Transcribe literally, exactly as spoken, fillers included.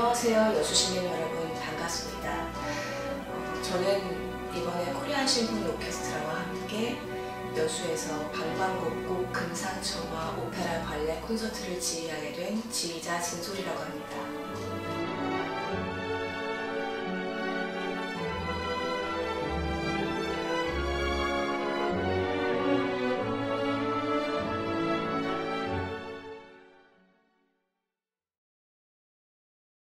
안녕하세요. 여수시민 여러분, 반갑습니다. 어, 저는 이번에 코리안 심포니 오케스트라와 함께 여수에서 방방곡곡 금상첨화 오페라 발레 콘서트를 지휘하게 된 지휘자 진솔이라고 합니다.